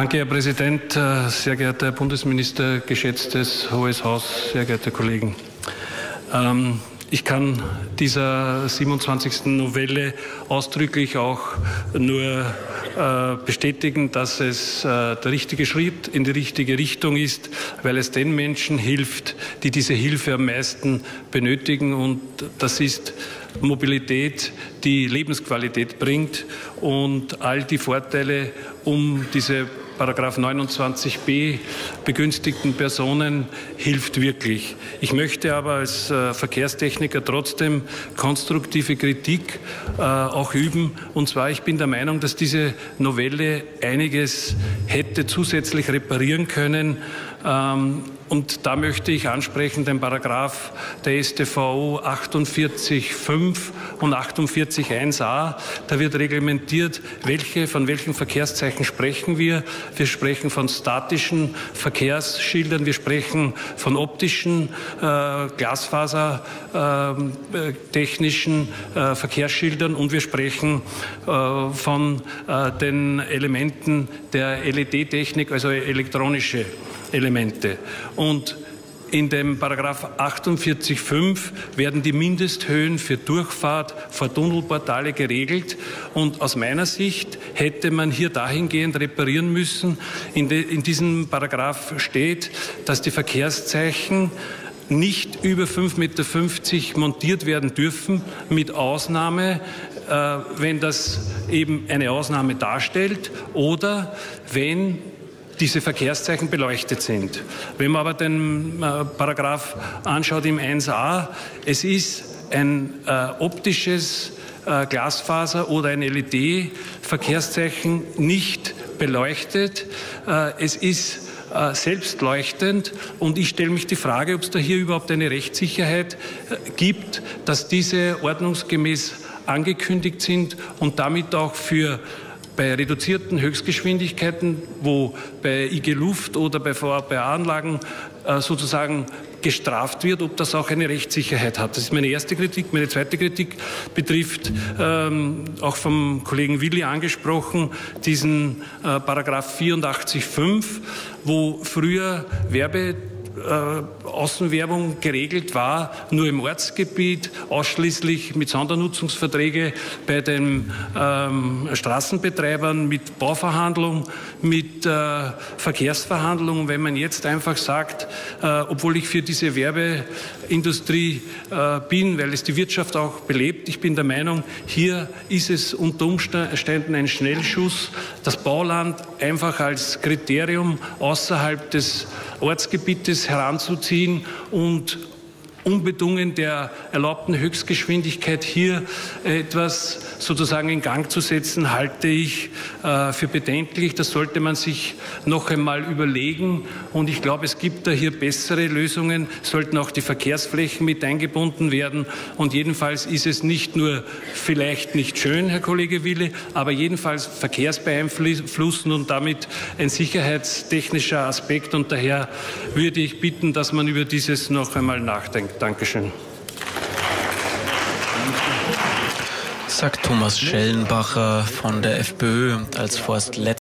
Danke, Herr Präsident, sehr geehrter Herr Bundesminister, geschätztes Hohes Haus, sehr geehrte Kollegen. Ich kann dieser 27. Novelle ausdrücklich auch nur bestätigen, dass es der richtige Schritt in die richtige Richtung ist, weil es den Menschen hilft, die diese Hilfe am meisten benötigen. Und das ist Mobilität, die Lebensqualität bringt und all die Vorteile, um diese Paragraph 29b begünstigten Personen hilft wirklich. Ich möchte aber als Verkehrstechniker trotzdem konstruktive Kritik auch üben. Und zwar, ich bin der Meinung, dass diese Novelle einiges hätte zusätzlich reparieren können. Und da möchte ich ansprechen den Paragraph der StVO 48.5 und 48.1a. Da wird reglementiert, von welchen Verkehrszeichen sprechen wir. Wir sprechen von statischen Verkehrsschildern, wir sprechen von optischen, glasfasertechnischen Verkehrsschildern und wir sprechen von den Elementen der LED-Technik, also elektronische Elemente. Und in dem Paragraph 48.5 werden die Mindesthöhen für Durchfahrt vor Tunnelportale geregelt. Und aus meiner Sicht hätte man hier dahingehend reparieren müssen. In diesem Paragraph steht, dass die Verkehrszeichen nicht über 5,50 Meter montiert werden dürfen, mit Ausnahme, wenn das eben eine Ausnahme darstellt oder wenn diese Verkehrszeichen beleuchtet sind. Wenn man aber den Paragraph anschaut im 1a, es ist ein optisches Glasfaser oder ein LED-Verkehrszeichen nicht beleuchtet. Es ist selbstleuchtend und ich stelle mich die Frage, ob es da hier überhaupt eine Rechtssicherheit gibt, dass diese ordnungsgemäß angekündigt sind und damit auch bei reduzierten Höchstgeschwindigkeiten, wo bei IG Luft oder bei VAPA-Anlagen sozusagen gestraft wird, ob das auch eine Rechtssicherheit hat. Das ist meine erste Kritik. Meine zweite Kritik betrifft, auch vom Kollegen Willi angesprochen, diesen Paragraph 84.5, wo früher Außenwerbung geregelt war, nur im Ortsgebiet, ausschließlich mit Sondernutzungsverträgen bei den Straßenbetreibern, mit Bauverhandlungen, mit Verkehrsverhandlungen. Wenn man jetzt einfach sagt, obwohl ich für diese Werbeindustrie bin, weil es die Wirtschaft auch belebt, ich bin der Meinung, hier ist es unter Umständen ein Schnellschuss, das Bauland einfach als Kriterium außerhalb des Ortsgebietes heranzuziehen und unbedungen der erlaubten Höchstgeschwindigkeit hier etwas sozusagen in Gang zu setzen, halte ich für bedenklich. Das sollte man sich noch einmal überlegen. Und ich glaube, es gibt da hier bessere Lösungen, sollten auch die Verkehrsflächen mit eingebunden werden. Und jedenfalls ist es nicht nur vielleicht nicht schön, Herr Kollege Wille, aber jedenfalls verkehrsbeeinflussend und damit ein sicherheitstechnischer Aspekt. Und daher würde ich bitten, dass man über dieses noch einmal nachdenkt. Dankeschön. Sagt Thomas Schellenbacher von der FPÖ als vorerst